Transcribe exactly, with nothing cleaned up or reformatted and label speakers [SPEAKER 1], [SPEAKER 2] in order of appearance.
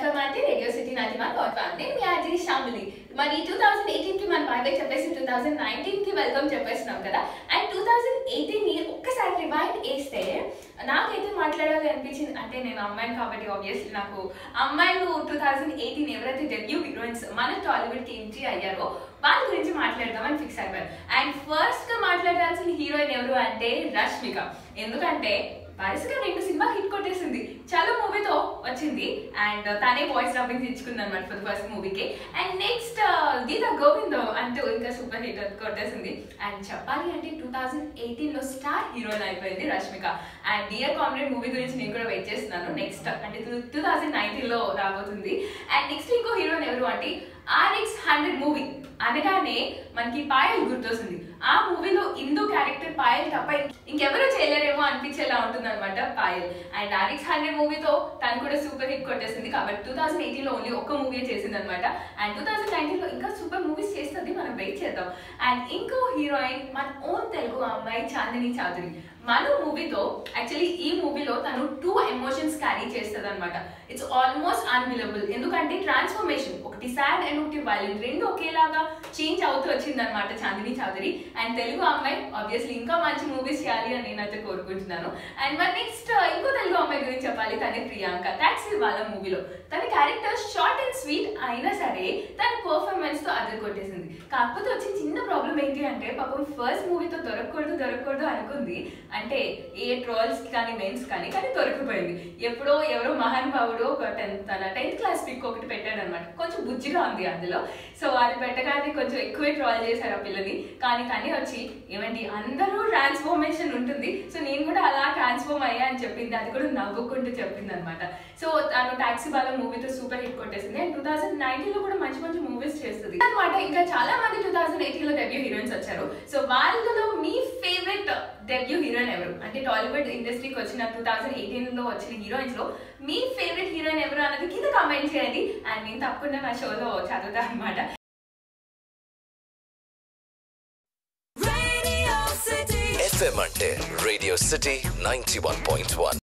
[SPEAKER 1] Welcome అంటే radio city నటిమా podcast నేను మీ RJ Shyamili. మరి టూ థౌజండ్ ఎయిటీన్ కి మనం బాగా చెప్పేసి టూ థౌజండ్ నైన్టీన్ కి వెల్కమ్ చెప్పేస్తున్నాం కదా. అండ్ టూ థౌజండ్ ఎయిటీన్ ని ఒక్కసారి రివైండ్ వేస్తే నాకైతే మాట్లాడాలి అనిపించింది. అంటే నేను అమ్మాయిని కాబట్టి ఆబ్వియస్లీ నాకు అమ్మాయిలు టూ థౌజండ్ ఎయిటీన్ ఎవరైతే డెబ్యూ హీరోయిన్స్ మన టాలీవుడ్ కి ఎంట్రీ అయ్యారో వాళ్ళ గురించి మాట్లాడదామని ఫిక్స్ అయిపోయాను. అండ్ ఫస్ట్ గా మాట్లాడాల్సిన హీరోయిన్ ఎవరు అంటే రష్మిక. ఎందుకంటే వరుసగా రెండు సినిమా హిట్ కొట్టేసింది. చాలా మూవీతో వచ్చింది అండ్ తనే వాయిస్ డబ్బింగ్ ఇచ్చుకుంది అనమాట ఫర్ ఫస్ట్ మూవీకి. అండ్ నెక్స్ట్ గీతా గోవిందం అంటూ ఇంకా సూపర్ హిట్ కొట్టేసింది. అండ్ చెప్పాలి అంటే టూ థౌజండ్ ఎయిటీన్ లో స్టార్ హీరోయిన్ అయిపోయింది Rashmika. And dear comrade movie గురించి నేను కూడా వెయిట్ చేస్తున్నాను. నెక్స్ట్ అంటే టూ థౌజండ్ నైన్టీన్ లో రాబోతుంది. అండ్ నెక్స్ట్ ఇంకో హీరోయిన్ ఎవరు అంటే ఆర్ఎక్స్ హండ్రెడ్ మూవీ అనగానే మనకి పాయల్ గుర్తొస్తుంది. ఆ మూవీలో ఇందు క్యారెక్టర్ పాయల్ తప్ప ఇంకెవరూ చేయలేరేమో అనిపించేలా ఉంటుంది అనమాట పాయల్. అండ్ ఆర్ఎక్స్ హండ్రెడ్ మూవీతో తను కూడా సూపర్ హిట్ కొట్టేసింది. కాబట్టి టూ థౌసండ్ ఎయిటీన్ లో ఓన్లీ ఒక్క మూవీ చేసింది అనమాట. అండ్ టూ థౌసండ్ నైన్టీన్ లో ఇంకా సూపర్ మూవీస్ చేస్తుంది, మనం వెయిట్ చేద్దాం. అండ్ ఇంకో హీరోయిన్ మన ఓన్ తెలుగు అమ్మాయి చాందిని చౌదరి. మన మూవీతో యాక్చువల్లీ ఈ మూవీలో తను టూ ఎమోషన్స్ క్యారీ చేస్తుంది అనమాట. It's almost unbelievable. ఎందుకంటే ట్రాన్స్ఫర్మేషన్, ఒకటి సాడ్ అండ్ ఒకటి వైలెంట్, రెండు ఒకేలాగా చేంజ్ అవుతూ వచ్చింది అనమాట చాందిని చౌదరి. అండ్ తెలుగు అమ్మాయి ఆబ్వియస్లీ ఇంకా మంచి మూవీస్ చేయాలి అని నేనైతే కోరుకుంటున్నాను. అండ్ మరి నెక్స్ట్ ఇంకో తెలుగు అమ్మాయి గురించి చెప్పాలి, తనే ప్రియాంక. టాక్సీ వాళ్ళ మూవీలో తన క్యారెక్టర్ షార్ట్ అండ్ స్వీట్ అయినా సరే తన పర్ఫార్మెన్స్ తో అదర్ కొట్టేసింది. కాకపోతే వచ్చిన చిన్న ప్రాబ్లం ఏంటి అంటే పాపం ఫస్ట్ మూవీతో దొరకకూడదు దొరకకూడదు అనుకుంది. అంటే ఏ ట్రోల్స్ కానీ మెయిన్స్ కానీ కానీ దొరికిపోయింది. ఎప్పుడో ఎవరో మహానుభావుడు ఒక టెన్త్ తన టెన్త్ క్లాస్ పిక్ ఒకటి పెట్టాడు అనమాట. కొంచెం బుజ్జిగా ఉంది అందులో. సో అది పెట్టగానే కొంచెం ఎక్కువే ట్రోల్ చేశారు ఆ పిల్లని. కానీ తనే వచ్చి ఏమండి అందరూ ట్రాన్స్ఫర్మేషన్ ఉంటుంది, సో నేను కూడా అలా ట్రాన్స్ఫార్మ్ అయ్యా అని చెప్పింది. అది కూడా నవ్వుకుంటూ చెప్పింది అనమాట. సో తను టాక్సీ బాల మూవీతో సూపర్ హిట్ కొట్టేసింది. అండ్ టూ థౌసండ్ నైన్టీన్ లో కూడా మంచి మంచి మూవీస్ చేస్తుంది అనమాట. ఇంకా చాలా మంది టూ థౌసండ్ ఎయిటీన్ లో డెబ్యూ హీరోయిన్స్ వచ్చారు. సో వాళ్ళలో మీ ఫేవరెట్ డెబ్యూ హీరోయిన్ ఎవరు అంటే టాలీవుడ్ ఇండస్ట్రీకి వచ్చిన టూ థౌసండ్ ఎయిటీన్ లో వచ్చిన హీరోయిన్స్ లో మీ ఫేవరెట్ హీరోయిన్ ఎవరు అన్నది కింద కామెంట్ చేయండి. అండ్ నేను తప్పకుండా నా షోలో చదువుతా అనమాట.
[SPEAKER 2] ఎఫ్ఎం అంటే radio city ninety one point one.